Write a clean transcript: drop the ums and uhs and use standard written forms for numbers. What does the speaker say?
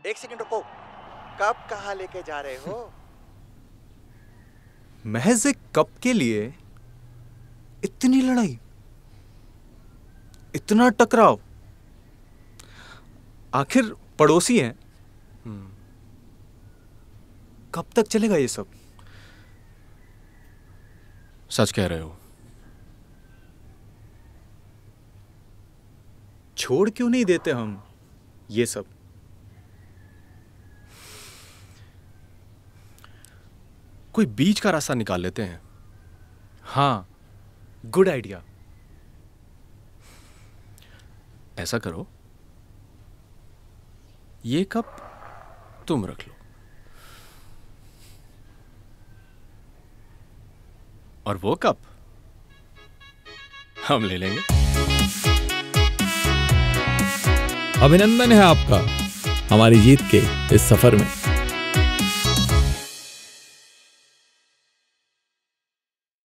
एक सेकंड रुको, कप कहाँ लेके जा रहे हो? महज एक कप के लिए इतनी लड़ाई, इतना टकराव? आखिर पड़ोसी हैं, कब तक चलेगा ये सब? सच कह रहे हो। छोड़ क्यों नहीं देते हम ये सब? कोई बीच का रास्ता निकाल लेते हैं। हाँ, गुड आइडिया। ऐसा करो, ये कप तुम रख लो और वो कप हम ले लेंगे। अभिनंदन है आपका हमारी जीत के इस सफर में।